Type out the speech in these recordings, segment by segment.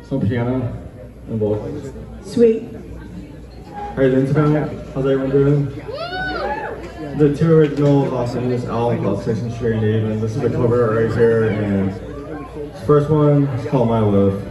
some piano and vocals. Sweet. How you doing tonight? How's everyone doing? The two originals are in this album called 6 Straight and Even. This is the cover right here, and this first one is called My Love.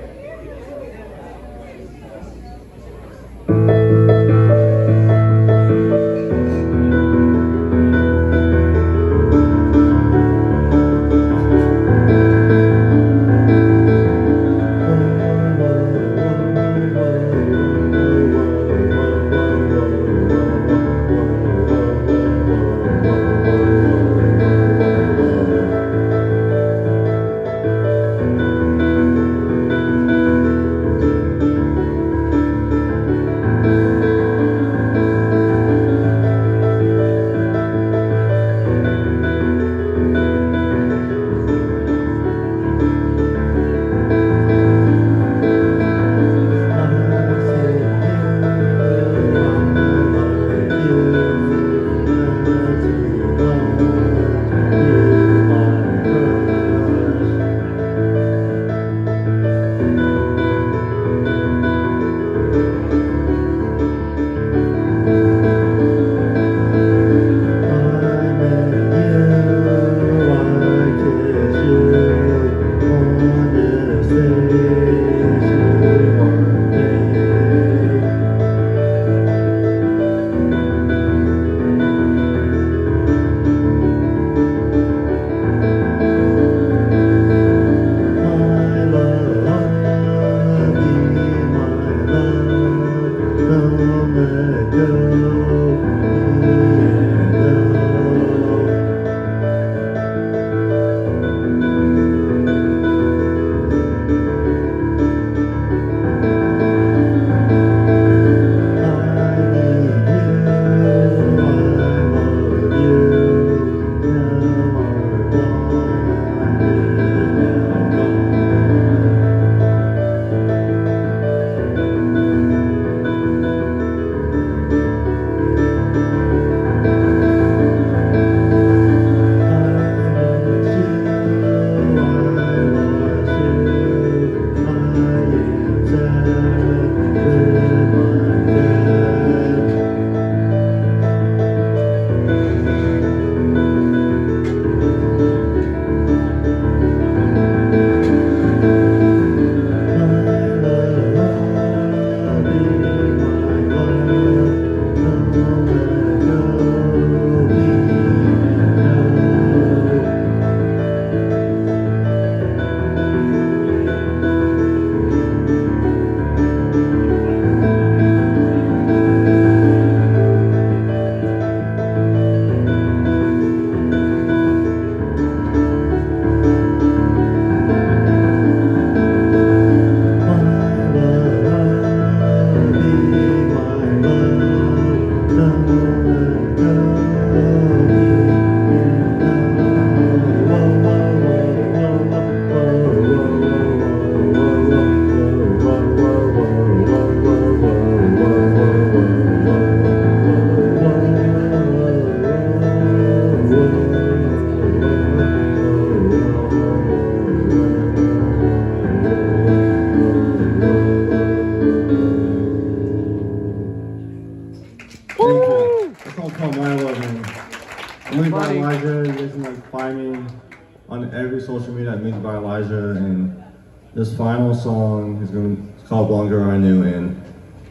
Social media at Music by Elijah, and this final song it's called Blonde I Knew, and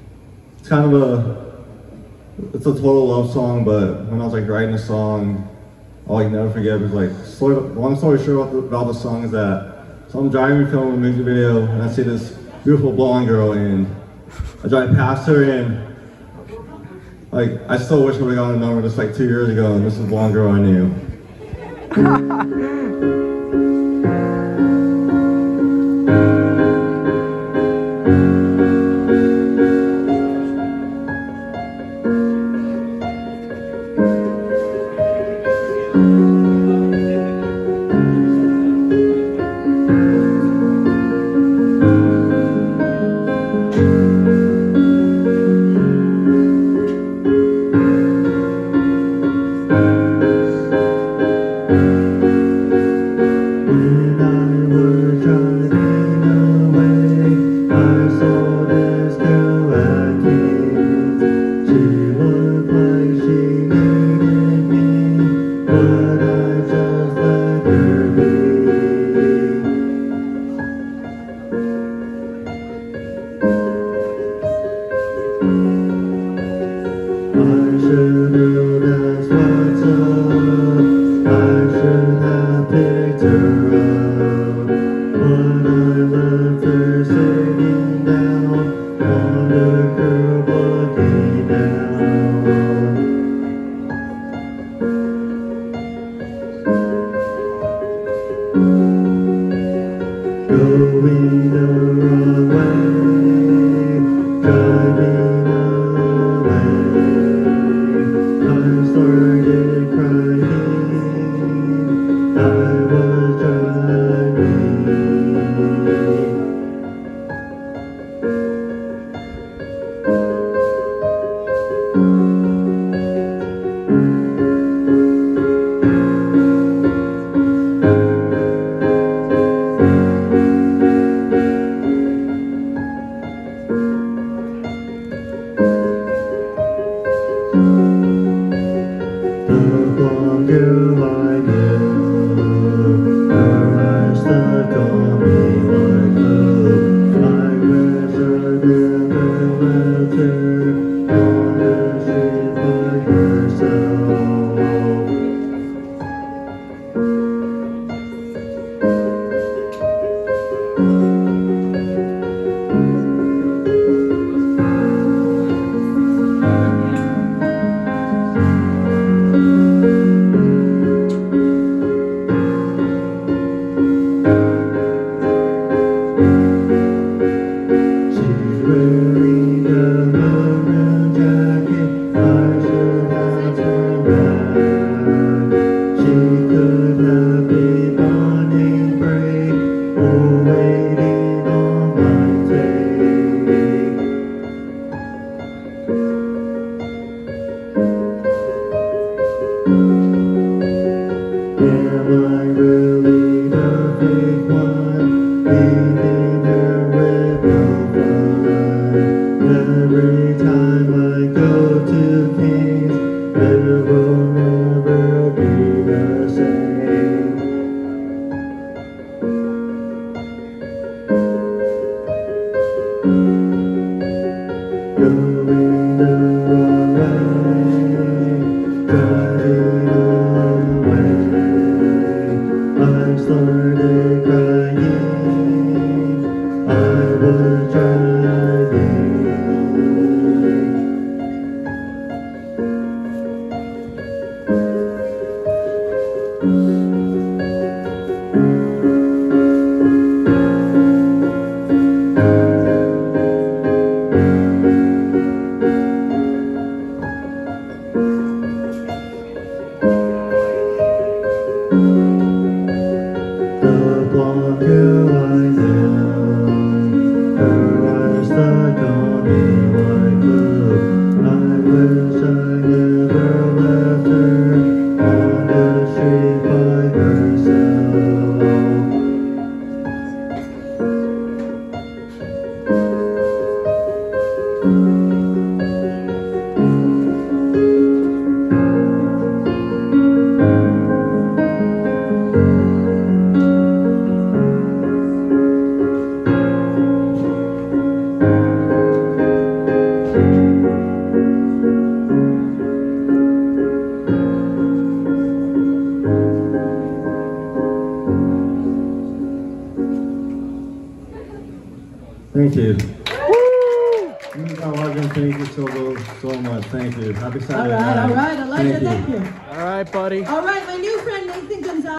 it's kind of it's a total love song. But when I was like writing the song, all I can never forget was like long story short about the song is that so I'm driving filming a music video and I see this beautiful blonde girl and I drive past her and like I still wish I would have gotten a number just like 2 years ago, and this is Blonde Girl I Knew. Going the wrong way, driving away. I started crying, I was driving. The longer I live, the wider stuck on me like glue. I wish I never left her on the street by herself. Thank you. Legend, thank you so much. Thank you. Happy Saturday. All right, Elijah, thank you. All right, buddy. All right, my new friend Nathan Gonzalez.